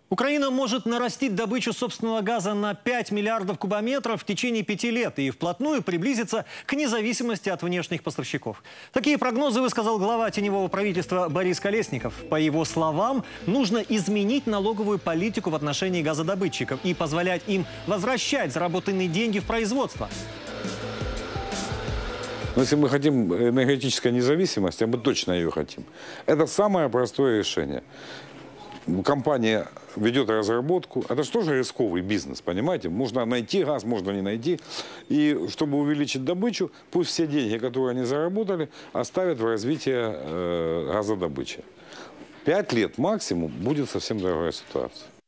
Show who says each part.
Speaker 1: Украина может нарастить добычу собственного газа на 5 миллиардов кубометров в течение 5 лет и вплотную приблизиться к независимости от внешних поставщиков. Такие прогнозы высказал глава теневого правительства Борис Колесников. По его словам, нужно изменить налоговую политику в отношении газодобытчиков и позволять им возвращать заработанные деньги в производство.
Speaker 2: Но если мы хотим энергетической независимости, а мы точно ее хотим, это самое простое решение. Компания ведет разработку. Это же тоже рисковый бизнес, понимаете? Можно найти газ, можно не найти. И чтобы увеличить добычу, пусть все деньги, которые они заработали, оставят в развитие газодобычи. 5 лет максимум будет совсем другая ситуация.